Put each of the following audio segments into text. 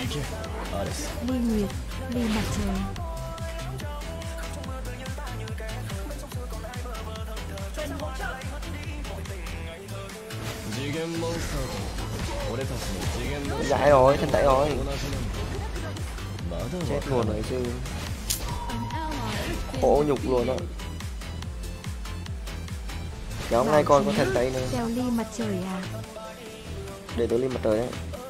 Ly nguyệt, ly mặt trời. Giải rồi, thân tẩy rồi. Chết luôn rồi chứ. Khổ nhục luôn đó. Kéo hôm nay con có thân tẩy nữa. Đeo ly mặt trời à? Để tôi ly mặt trời đấy.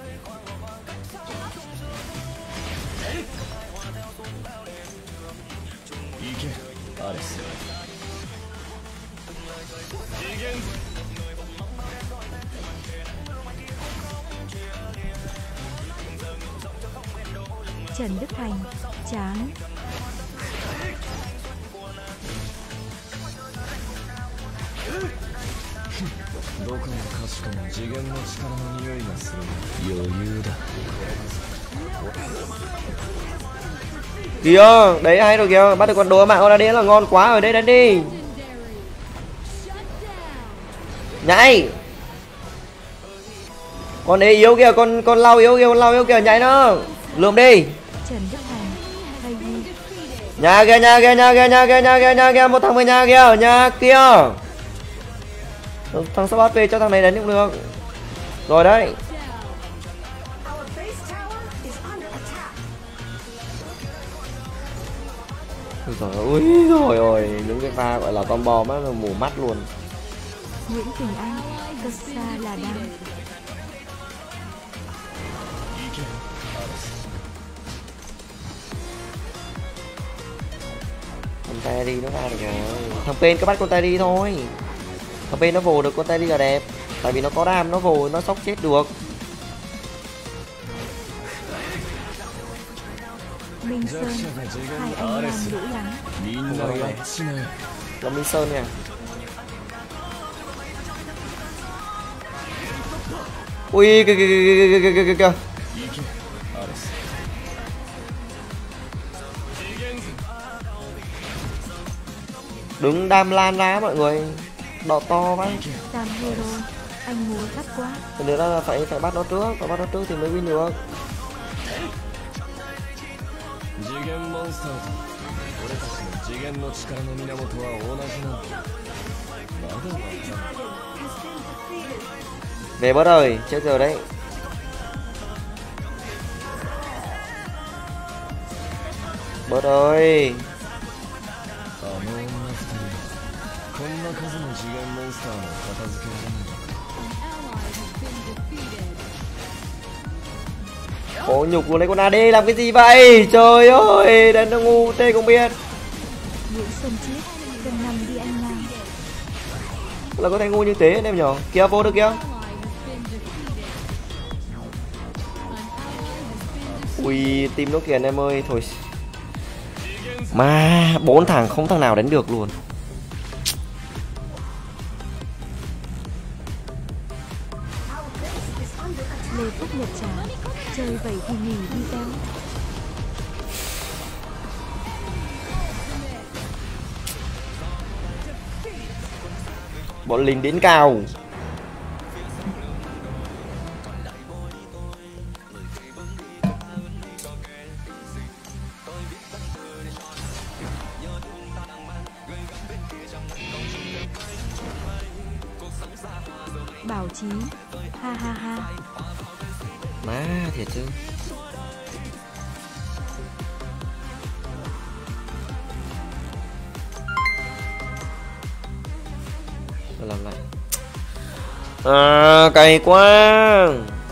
Trần Đức Thành, chán. Kìa, đấy hay rồi kìa, bắt được con đồ mạng con đấy là ngon quá rồi, đấy đánh đi. Nhảy. Con ấy yếu kìa, con lau yếu kìa, con lau yếu kìa, nhảy nó. Lượm đi. Trần Đức Thành, hay đi. Nhà kìa, nhà kìa, nhà kìa, nhà kìa, nhà kìa, nhà kìa, một thằng về nhà kìa, nhà kia. Thằng sắp bắt về cho thằng này đánh cũng được. Rồi đấy. Ui rồi ôi, những cái pha gọi là combo nó mù mắt luôn. Nguyễn Quỳnh Anh, cơ xa là đang. Con tay đi nó ra được rồi. Thằng Pen cứ bắt con tay đi thôi. Thằng Pen nó vồ được con tay đi là đẹp. Tại vì nó có đam, nó vồ nó sốc chết được. Minh Sơn, hai anh làm lũ lắm. Là Minh Sơn nha. Ui kìa. Đứng đam lan ra mọi người. Đỏ to quá. Tam hero, anh muốn bắt quá. Thế nữa là phải bắt nó trước, phải bắt nó trước thì mới win được. Về bớt rồi, chết rồi đấy. Bớt ơi. Khổ nhục luôn đấy, con AD làm cái gì vậy? Trời ơi, đánh nó ngu tê không biết. Nguyễn Xuân Chiết, cân năm đi anh Nam. Là có thể ngu như thế anh em nhỏ. Kìa vô được kìa. Ui, team nó kìa anh em ơi, thôi. Mà 4 thằng không thằng nào đánh được luôn. Lê Phúc Nhật Trà, chơi vậy thì nghỉ đi tao. Bọn lính đến cao. Bảo Chí, ha ha ha. Má thiệt chứ. Tôi làm lại. À, cay quá.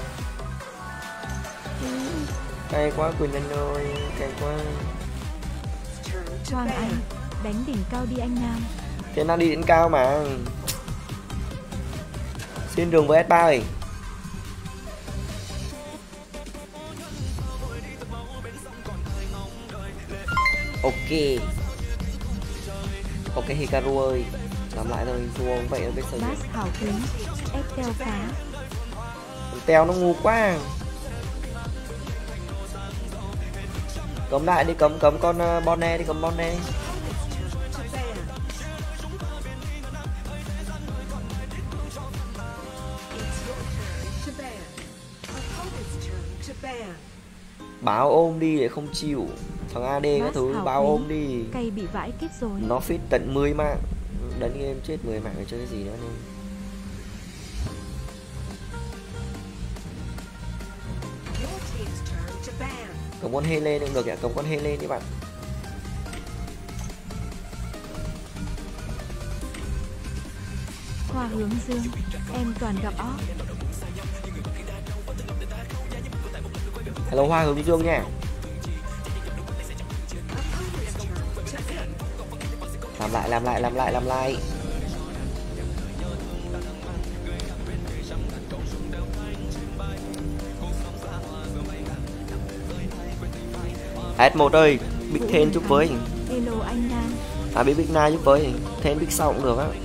Cay quá Quỳnh Anh ơi, cay quá. Hoàng Anh, đánh đỉnh cao đi anh Nam. Thế đang đi đỉnh cao mà. Xin đường với S3 ơi. Ok. Ok Hikaru ơi. Làm lại rồi, thua vậy ở bây giờ. Bass hảo quý, ép teo phá. Teo nó ngu quá. Cấm lại đi, cấm con Bonne đi, cấm Bonne. Báo ôm đi để không chịu. Thằng AD các Bass thứ hào báo khí. ôm đi. Cây bị vãi kết rồi. Nó fit tận 10 mạng. Đánh game chết 10 mạng để chơi cái gì nữa nên. Cầm con hê lên cũng được ạ, cầm con hê lên đi bạn. Hoa hướng dương, em toàn gặp ó. Hello Hoa hướng dương nha. Làm lại. S1 ơi, Big Ten giúp với. Hello anh Nam. À Big Na giúp với. Ten Big sau cũng được á.